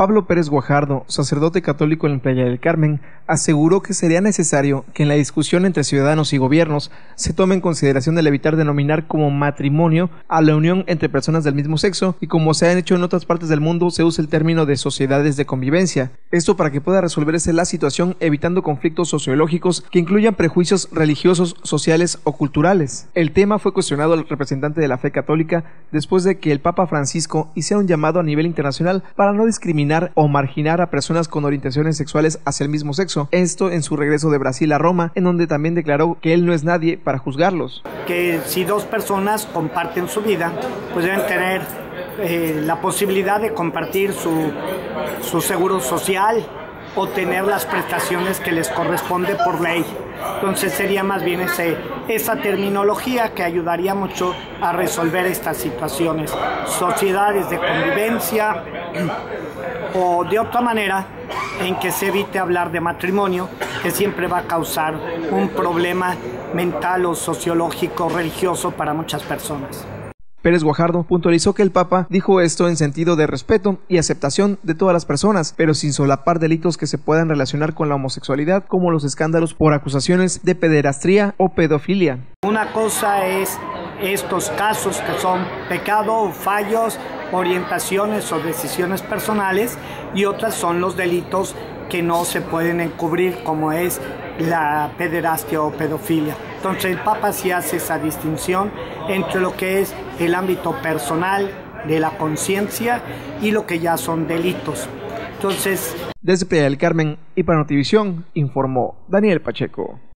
Pablo Pérez Guajardo, sacerdote católico en Playa del Carmen, aseguró que sería necesario que en la discusión entre ciudadanos y gobiernos se tome en consideración el evitar denominar como matrimonio a la unión entre personas del mismo sexo y, como se ha hecho en otras partes del mundo, se usa el término de sociedades de convivencia. Esto para que pueda resolverse la situación evitando conflictos sociológicos que incluyan prejuicios religiosos, sociales o culturales. El tema fue cuestionado al representante de la fe católica después de que el Papa Francisco hiciera un llamado a nivel internacional para no discriminar o marginar a personas con orientaciones sexuales hacia el mismo sexo. Esto en su regreso de Brasil a Roma, en donde también declaró que él no es nadie para juzgarlos. Que si dos personas comparten su vida, pues deben tener la posibilidad de compartir su seguro social o tener las prestaciones que les corresponde por ley. Entonces sería más bien esa terminología que ayudaría mucho a resolver estas situaciones. Sociedades de convivencia o de otra manera en que se evite hablar de matrimonio, que siempre va a causar un problema mental o sociológico religioso para muchas personas. Pérez Guajardo puntualizó que el Papa dijo esto en sentido de respeto y aceptación de todas las personas, pero sin solapar delitos que se puedan relacionar con la homosexualidad, como los escándalos por acusaciones de pederastía o pedofilia. Una cosa es estos casos que son pecado, fallos, orientaciones o decisiones personales, y otras son los delitos que no se pueden encubrir, como es la pederastia o pedofilia. Entonces el Papa sí hace esa distinción entre lo que es el ámbito personal de la conciencia y lo que ya son delitos. Entonces, desde Playa del Carmen y para Notivisión informó Daniel Pacheco.